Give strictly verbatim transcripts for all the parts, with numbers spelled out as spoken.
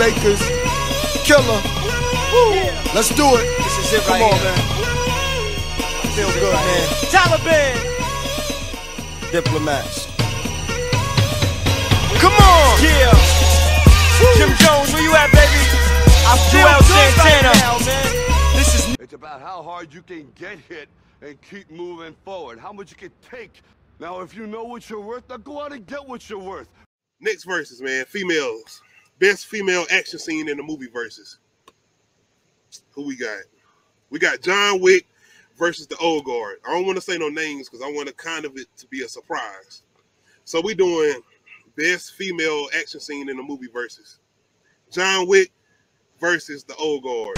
Makers, Killer. Woo. Let's do it. This is it Come right on, here. man. I feel good, right man. Here. Taliban. Diplomats. Come on. Yeah. Woo. Jim Jones, where you at, baby? I feel good Santana. Right now, man. This is. It's about how hard you can get hit and keep moving forward. How much you can take. Now, if you know what you're worth, now go out and get what you're worth. Next verses, man. Females. Best female action scene in the movie versus. Who we got? We got John Wick versus the Old Guard. I don't want to say no names because I want to kind of it to be a surprise. So we doing best female action scene in the movie versus. John Wick versus the Old Guard.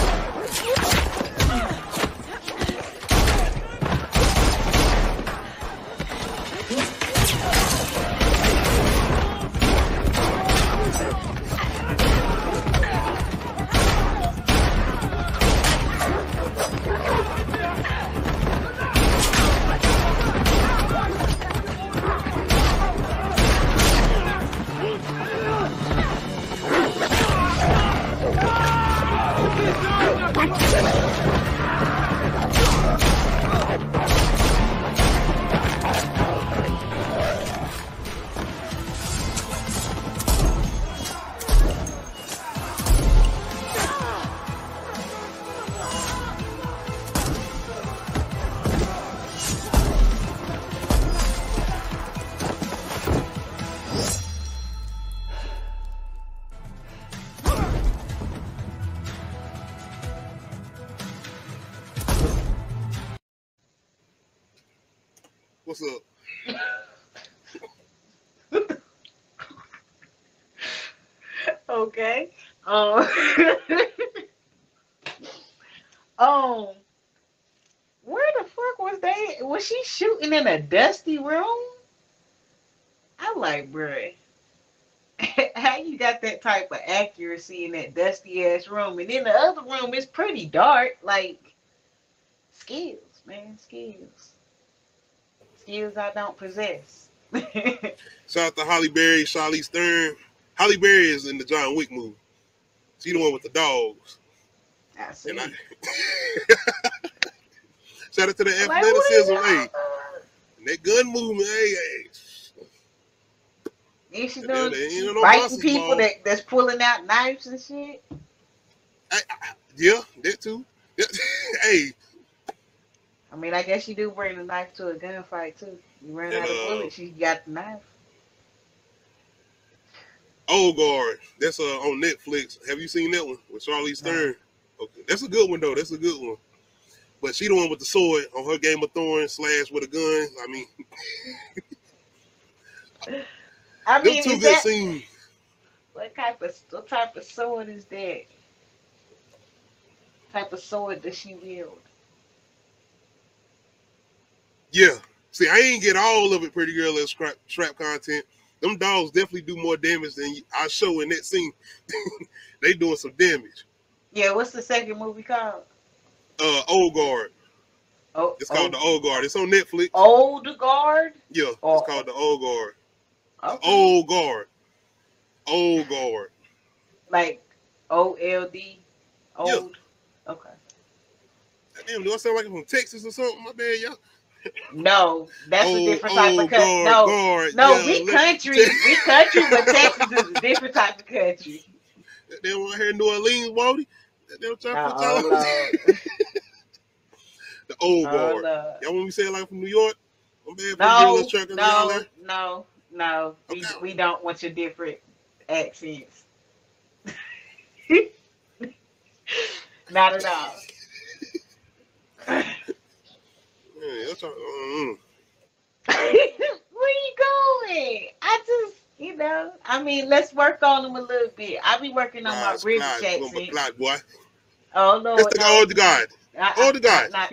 What's up? Okay. Um. um. Where the fuck was they? Was she shooting in a dusty room? I'm like, bruh, how you got that type of accuracy in that dusty ass room? And in the other room, it's pretty dark. Like, skills, man, skills. Skills I don't possess. Shout out to Holly Berry, Charlize Theron. Holly Berry is in the John Wick movie. She the one with the dogs. I see. And I... Shout out to the like, athleticism, hey. And that gun movement, hey, hey. Is she And doing they- she you know, fighting ball. people that, that's pulling out knives and shit? I, I, yeah, that too. Hey. I mean, I guess you do bring the knife to a gunfight too. You ran And, out of uh, bullets, she got the knife. Old Guard. That's uh, on Netflix. Have you seen that one with Charlize Theron? No. Okay, that's a good one though. That's a good one. But she the one with the sword on her Game of Thrones slash with a gun. I mean, I mean, them two is good that, scenes. what type of what type of sword is that? What type of sword does she wield? Yeah. See, I ain't get all of it, Pretty Girl, as trap, trap content. Them dogs definitely do more damage than I show in that scene. They doing some damage. Yeah, what's the second movie called? Uh, Old Guard. Oh, It's called old, The Old Guard. It's on Netflix. Old Guard? Yeah, Oh. it's called The Old Guard. Okay. Old Guard. Old Guard. Like O L D? Old? Yeah. Okay. Damn, do I sound like I'm from Texas or something? My bad, y'all. No, that's old, a different type of old country. guard, No, guard. no, Yeah, we let- country, we country, but Texas is a different type of country. They want to hear New Orleans, Wody. They don't try to put Oh, y'all Lord. The Old Oh, Guard. Lord. Y'all want me to say it like from New York? I'm bad for No, let's track y'all no, there. no, no. We, Okay. we don't want your different accents. Not at all. Yeah, y'all try, mm, Where you going? I just, you know, I mean, let's work on them a little bit. I be working on my Clyde, British Clyde, you gonna accent. be Clyde, boy. Oh, no. It's the no. old guard. I- I- Old guard. not-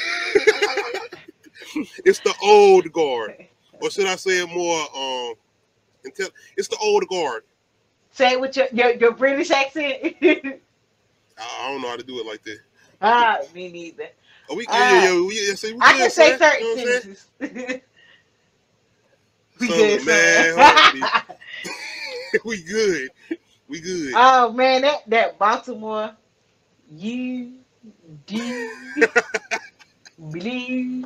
It's the old guard. Or should I say it more um intel- it's the old guard. Say it with your, your, your British accent. I, I don't know how to do it like that. Ah, me neither. Oh, we, Uh, yeah, yeah, yeah, we, yeah, see, we I good, can say son. certain You know what I'm saying? sentences. we Son, good, man, son. hold on, we good. We good. Oh man, that that Baltimore, you do believe.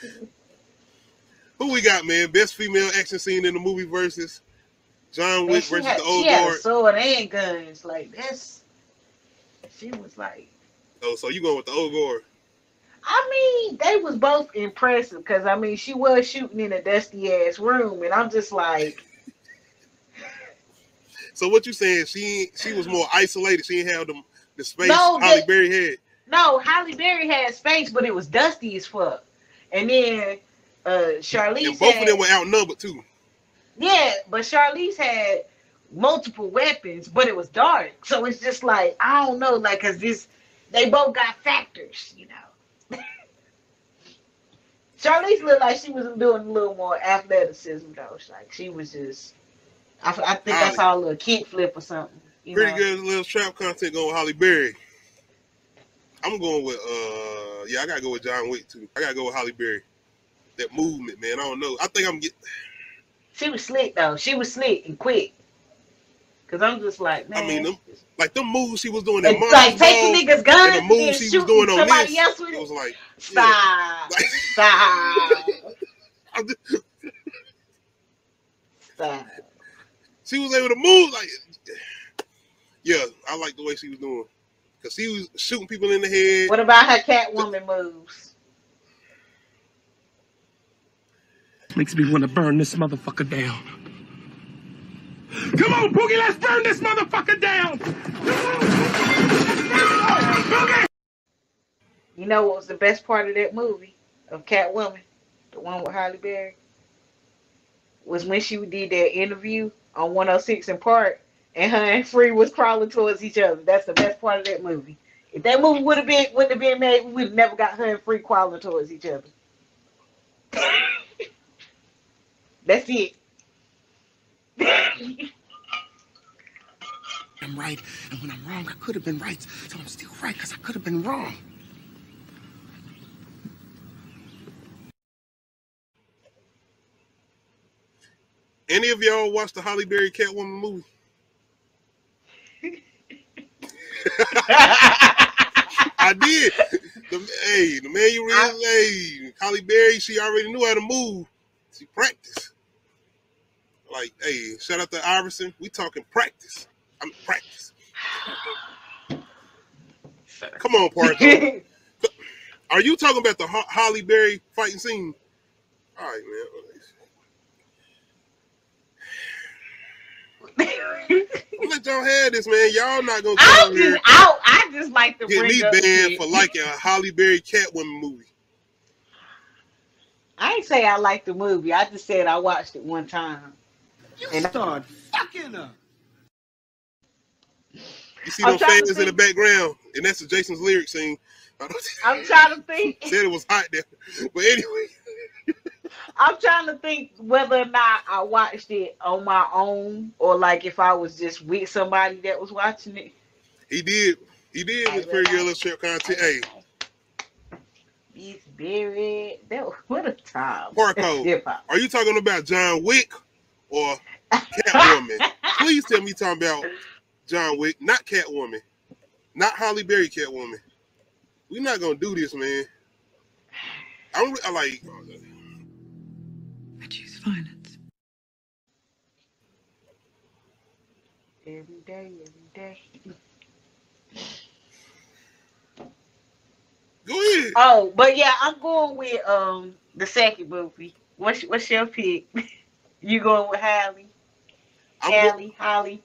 Who we got, man? Best female action scene in the movie versus John Man, Wick she versus had, the Old she had a Guard. sword and guns. Like that's, she was like. Oh, so you going with the Old Guard? I mean, they was both impressive because I mean, she was shooting in a dusty ass room, and I'm just like. So what you saying? She she was more isolated. She didn't have the the space No, Halle that- Berry had. No, Halle Berry had space, but it was dusty as fuck. And then uh Charlize And both had, of them were outnumbered too. yeah, but Charlize had multiple weapons, but it was dark. So it's just like I don't know, like, cause this they both got factors, you know. Charlize looked like she was doing a little more athleticism though. Like she was just, I, I think I saw a little kick flip or something. You Pretty know? good little trap content going with Halle Berry. I'm going with uh yeah, I gotta go with John Wick too. I gotta go with Halle Berry. That movement, man. I don't know. I think I'm getting. She was slick though. She was slick and quick. Cause I'm just like, man. I mean, them, like them moves she was doing. That It's like taking niggas' guns and the moves she was doing on somebody this. else with It it. was like Stop. yeah. Stop. I'm just- Stop. she was able to move like. Yeah, I like the way she was doing. Cause she was shooting people in the head. What about her Catwoman moves? Makes me want to burn this motherfucker down. Come on, Boogie, let's burn this motherfucker down. Boogie! You know what was the best part of that movie of Catwoman, the one with Halle Berry, was when she did that interview on one oh six in Park, and her and Free was crawling towards each other. That's the best part of that movie. If that movie would have been wouldn't have been made, we would have never got her and Free crawling towards each other. That's it. I'm right, and when I'm wrong, I could have been right, so I'm still right because I could have been wrong. Any of y'all watched the Halle Berry Catwoman movie? I did. The, hey, the man you really, hey, Halle Berry, she already knew how to move. She practiced. Like, hey, shout out to Iverson. We talking practice. I'm practice. Come on, Parker. Are you talking about the Ho- Halle Berry fighting scene? All right, man. I'm let y'all have this, man. Y'all not gonna I come just, here I, I just like to get bring me up banned shit. for liking a Halle Berry Catwoman movie. I ain't say I liked the movie. I just said I watched it one time. You And- start fucking up. You see I'm those trying to fans in the think- background, and that's the Jason's lyric scene. I'm trying to think. Said it was hot there, but anyway, I'm trying to think whether or not I watched it on my own or like if I was just with somebody that was watching it. he did. He did with pretty good little trip content. Hey, It's very that was, what a time. Parko, Hip-hop. are you talking about John Wick or Catwoman? Please tell me you're talking about John Wick, not Catwoman, not Halle Berry Catwoman. We're not gonna do this, man. I'm I like. I choose violence. Every day, every day. Go ahead. Oh, but yeah, I'm going with um the second movie. What's what's your pick? You going with Halle? I'm go- Halle, Holly.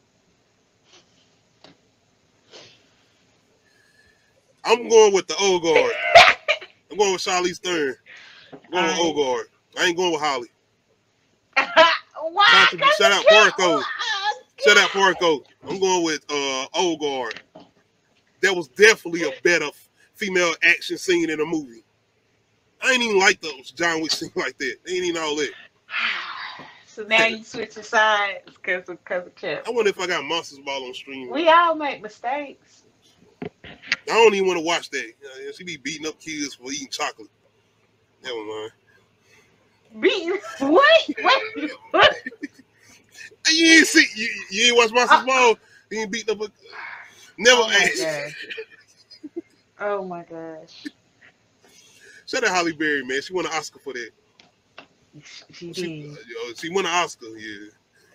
I'm going with the old guard. I'm going with Charlize Theron. I'm going with Alright. old guard. I ain't going with Holly. Why? Contrib- 'Cause shout you out can't- Porco. uh, Shut up, Porco. I'm going with uh, old guard. That was definitely a better female action scene in a movie. I ain't even like those John Wick scenes like that. They ain't even all that. So now you switching sides because of because of Cap. I wonder if I got Monsters Ball on stream. We all make mistakes. I don't even want to watch that. You know, she be beating up kids for eating chocolate. Never mind. Be what? What? What? Hey, you ain't see you, you ain't watch Monsters Uh, Ball. He ain't beating up a never. Oh my gosh. Oh my gosh. Shout out Halle Berry, man. She won an Oscar for that. She did. She, uh, she won an Oscar, yeah.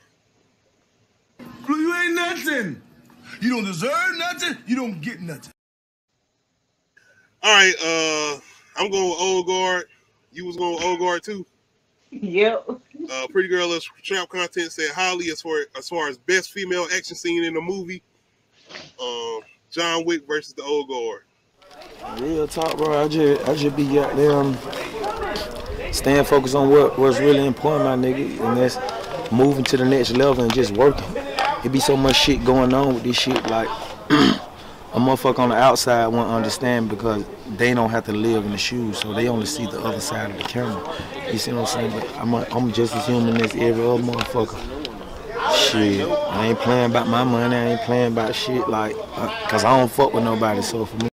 You ain't nothing. You don't deserve nothing. You don't get nothing. All right, uh, I'm going with Old Guard. You was going with Old Guard too. Yep. Uh, Pretty Girl of Trap Content said Holly as far as far as best female action scene in the movie. Um, John Wick versus the Old Guard. Real talk, bro. I just I just be goddamn staying focused on what what's really important, my nigga, and that's moving to the next level and just working. It be so much shit going on with this shit, like a motherfucker on the outside won't understand because they don't have to live in the shoes, so they only see the other side of the camera. You see what I'm saying? But I'm, a, I'm just as human as every other motherfucker. Shit, I ain't playing about my money, I ain't playing about shit like, uh, cause I don't fuck with nobody, so for me.